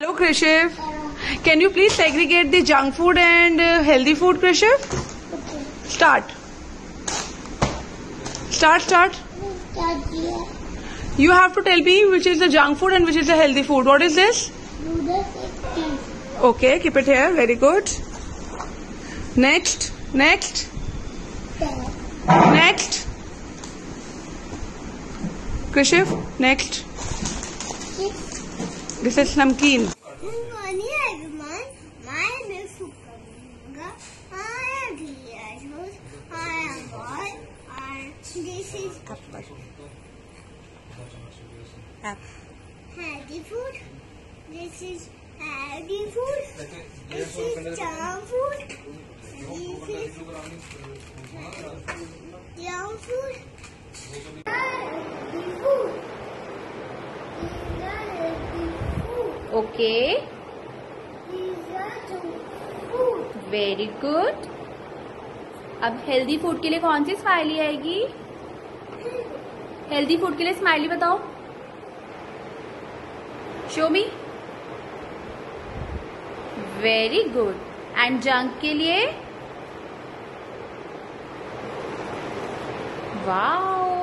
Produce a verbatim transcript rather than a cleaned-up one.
Hello, Krishiv. Can you please segregate the junk food and uh, healthy food, Krishiv? Okay. Start. Start, start. Start here. You have to tell me which is the junk food and which is the healthy food. What is this? Noodles and cheese. Okay, keep it here. Very good. Next. Next. Ten. Next. Krishiv, next. Six. This is namkeen. Good morning, everyone. My name is Sukamanga. I am three years old. I am boy. And this is apple. Healthy food. This is healthy food. This is junk food. This is junk food. Healthy food. These are healthy food. Okay, These are junk food. Very good. अब healthy food के लिए कौन सी smiley आएगी? Healthy food के लिए smiley बताओ. Show me. Very good. And junk के लिए? वाओ.